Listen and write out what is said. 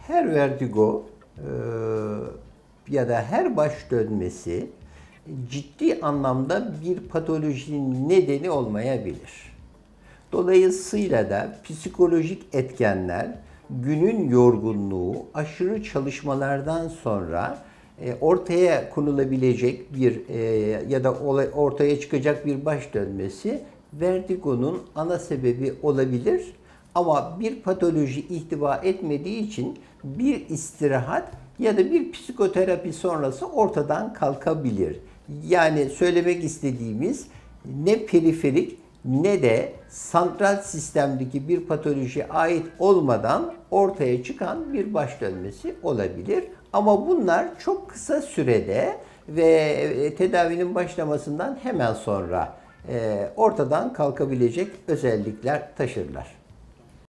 Her vertigo ya da her baş dönmesi ciddi anlamda bir patolojinin nedeni olmayabilir. Dolayısıyla da psikolojik etkenler, günün yorgunluğu, aşırı çalışmalardan sonra ortaya konulabilecek bir ya da ortaya çıkacak bir baş dönmesi vertigonun ana sebebi olabilir. Ama bir patoloji ihtiva etmediği için bir istirahat ya da bir psikoterapi sonrası ortadan kalkabilir. Yani söylemek istediğimiz ne periferik ne de santral sistemdeki bir patolojiye ait olmadan ortaya çıkan bir baş dönmesi olabilir. Ama bunlar çok kısa sürede ve tedavinin başlamasından hemen sonra ortadan kalkabilecek özellikler taşırlar.